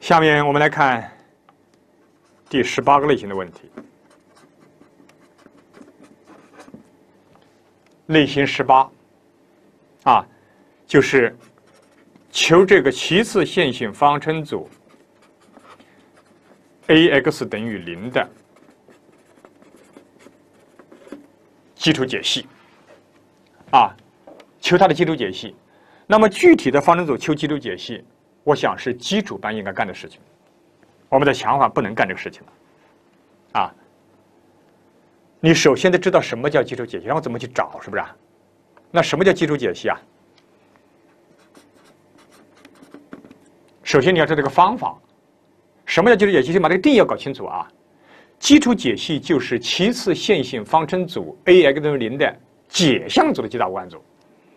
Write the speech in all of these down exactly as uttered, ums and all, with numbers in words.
下面我们来看第十八个类型的问题。类型十八啊，就是求这个齐次线性方程组 a_x 等于零的基础解析啊，求它的基础解析。那么具体的方程组求基础解析，我想是基础班应该干的事情。我们的强化不能干这个事情了啊。你首先得知道什么叫基础解析，然后怎么去找，是不是啊？那什么叫基础解析啊？首先你要知道这个方法。什么叫基础解析？先把这个定义要搞清楚啊。基础解析就是齐次线性方程组 a_x 等于零的解象组的极大无关组。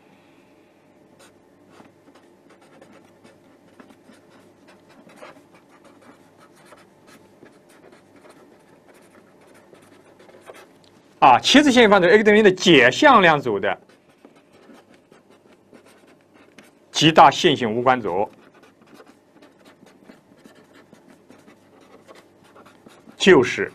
啊，齐次线性方程组 x 等于零的解向量组的极大线性无关组，就是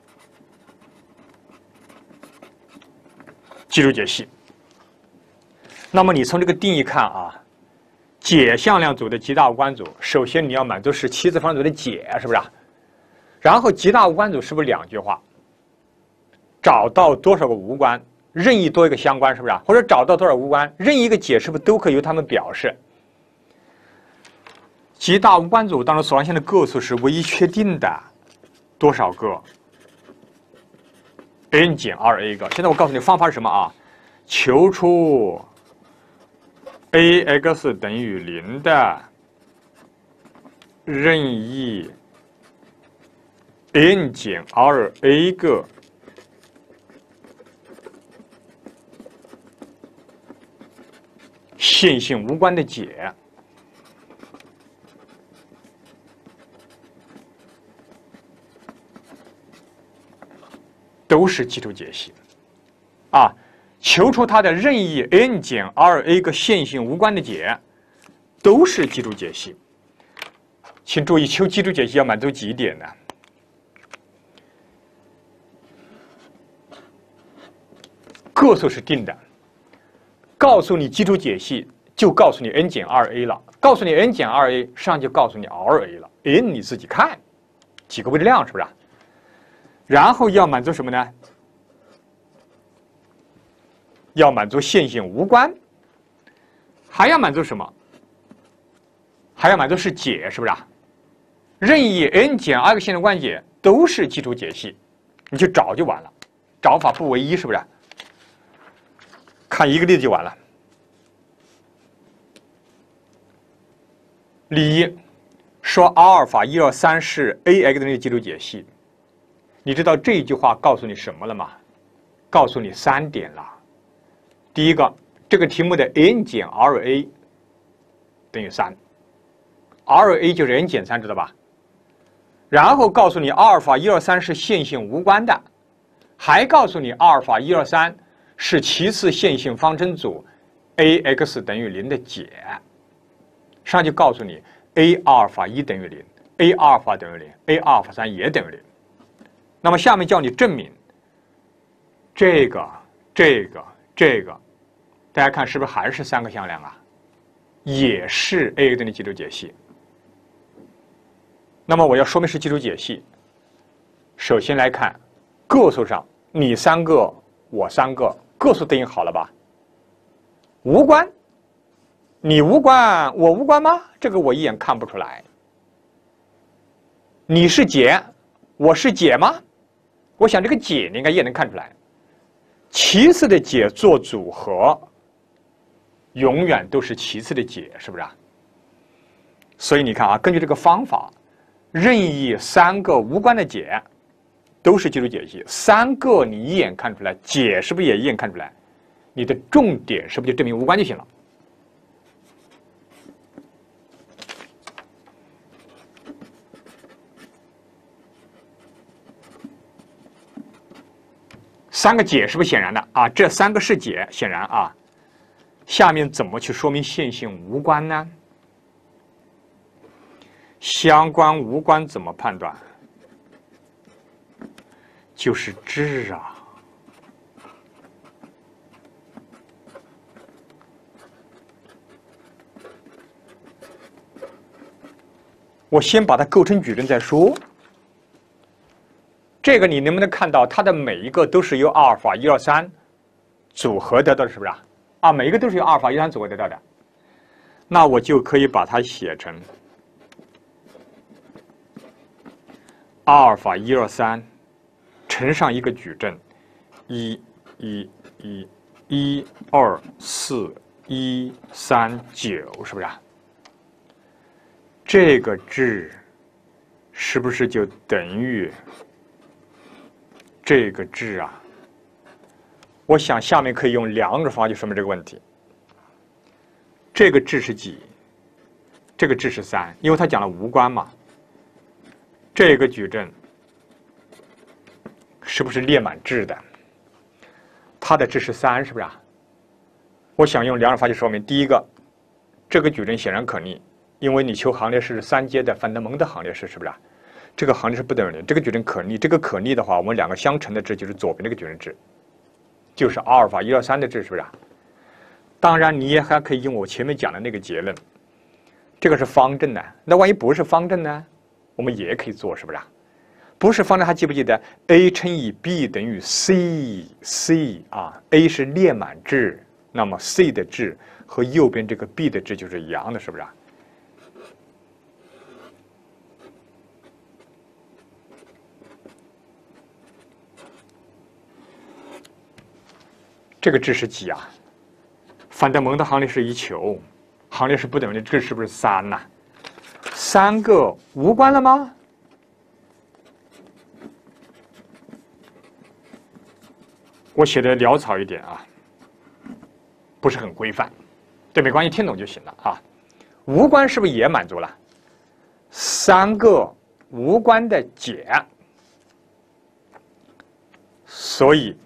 基础解析。那么你从这个定义看啊，解向量组的极大无关组，首先你要满足是齐次方程组的解，是不是啊？然后极大无关组是不是两句话？找到多少个无关，任意多一个相关，是不是啊？或者找到多少无关，任意一个解，是不是都可以由它们表示？极大无关组当中所完线的个数是唯一确定的，多少个 n 减 二 a 个。现在我告诉你方法是什么啊？求出 a_x 等于零的任意 n 减 二 a 个线性无关的解。都是基础解析啊，求出它的任意 n 减 二 a 个线性无关的解，都是基础解析。请注意，求基础解析要满足几点呢？个数是定的，告诉你基础解析就告诉你 n 减 二 a 了，告诉你 n 减 二 a， 上就告诉你 二 a 了 ，n 你自己看几个未知量，是不是？然后要满足什么呢？要满足线性无关，还要满足什么？还要满足是解，是不是啊？任意 n 减 二 个线性无关解都是基础解析，你去找就完了，找法不唯一，是不是？看一个例子就完了。例一，说阿尔法一二三是 a_x 等于基础解析。你知道这一句话告诉你什么了吗？告诉你三点了。第一个，这个题目的 n 减 二 a 等于三 ，二 a 就是 n 减三，知道吧？然后告诉你阿尔法一二三是线性无关的，还告诉你阿尔法一二三是齐次线性方程组 a_x 等于零的解。上就告诉你 a 阿尔法一等于零 ，a 阿尔法等于零 ，a 阿尔法三也等于零。那么下面叫你证明这个、这个、这个，大家看是不是还是三个向量啊？也是 a 等于基础解析。那么我要说明是基础解析，首先来看个数上，你三个，我三个，个数对应好了吧？无关，你无关，我无关吗？这个我一眼看不出来。你是解，我是解吗？我想这个解你应该也能看出来。齐次的解做组合，永远都是齐次的解，是不是啊？所以你看啊，根据这个方法，任意三个无关的解都是基础解析，三个你一眼看出来，解是不是也一眼看出来？你的重点是不是就证明无关就行了？三个解是不是显然的啊？这三个是解，显然啊。下面怎么去说明线性无关呢？ 相关无关怎么判断？就是质啊。我先把它构成矩阵再说。这个你能不能看到，它的每一个都是由阿尔法一二三组合得到的，是不是啊？啊，每一个都是由阿尔法一二三组合得到的。那我就可以把它写成阿尔法一二三乘上一个矩阵一一一一二四一三九，是不是啊？这个质是不是就等于这个质啊？我想下面可以用两种方法去说明这个问题。这个质是几？这个质是三，因为它讲了无关嘛。这个矩阵是不是列满质的？它的质是三，是不是啊？我想用两种方法去说明。第一个，这个矩阵显然可逆。因为你求行列式三阶的范德蒙的行列式，是不是啊？这个行列式不等于零，这个矩阵可逆。这个可逆的话，我们两个相乘的值就是左边这个矩阵值，就是阿尔法一二三的值，是不是啊？当然，你也还可以用我前面讲的那个结论，这个是方阵呢。那万一不是方阵呢？我们也可以做，是不是啊？不是方阵，还记不记得 a 乘以 b 等于 c c 啊 ？a 是列满质，那么 c 的质和右边这个 b 的质就是一样的，是不是啊？这个质是几啊？范德蒙的行列式一求，行列式不等于的质是不是三呐、啊？三个无关了吗？我写的潦草一点啊，不是很规范，这没关系，听懂就行了啊。无关是不是也满足了？三个无关的解，所以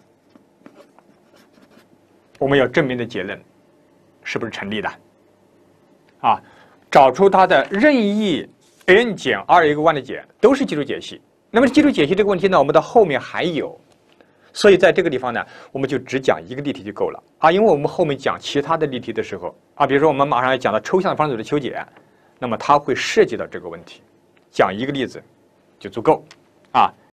我们要证明的结论是不是成立的？啊，找出它的任意 n 减 二 一个弯的解都是基础解析。那么基础解析这个问题呢，我们到后面还有，所以在这个地方呢，我们就只讲一个例题就够了啊。因为我们后面讲其他的例题的时候啊，比如说我们马上要讲到抽象方程组的求解，那么它会涉及到这个问题，讲一个例子就足够啊。